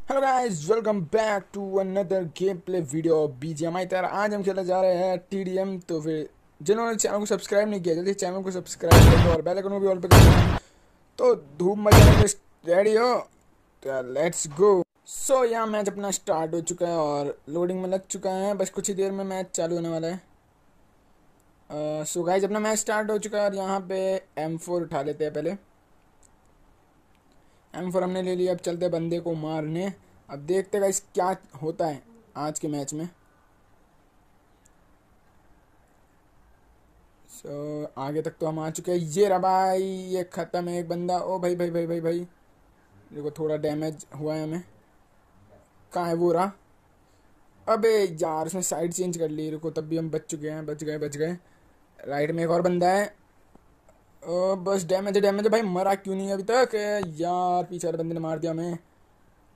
Hello guys, welcome back to another game play video BGMI. तर आज हम खेलने जा रहे हैं टीडीएम। तो फिर जिन्होंने चैनल को सब्सक्राइब नहीं किया जल्दी चैनल को सब्सक्राइब कर दो और बेल आइकन को भी ऑल पे कर दो। तो धूप मचाने के रेडी हो तो लेट्स गो। सो यहाँ मैच अपना स्टार्ट हो चुका है और लोडिंग में लग चुका है। बस कुछ ही देर में मैच चालू होने वाला है। सो गाइस, अपना मैच स्टार्ट हो चुका है और यहाँ पे M4 उठा लेते हैं। पहले M4 हमने ले लिया। अब चलते बंदे को मारने। अब देखते गाइस क्या होता है आज के मैच में। आगे तक तो हम आ चुके हैं। ये रहा भाई, ये ख़त्म है एक बंदा। ओ भाई भाई भाई भाई भाई, देखो थोड़ा डैमेज हुआ है हमें। कहाँ है वो रहा। अबे यार, उसने साइड चेंज कर ली। रुको, तब भी हम बच चुके हैं। बच गए। राइट में एक और बंदा है। बस डैमेज है भाई। मरा क्यों नहीं अभी तक यार? पीछे वाले बंदे ने मार दिया हमें।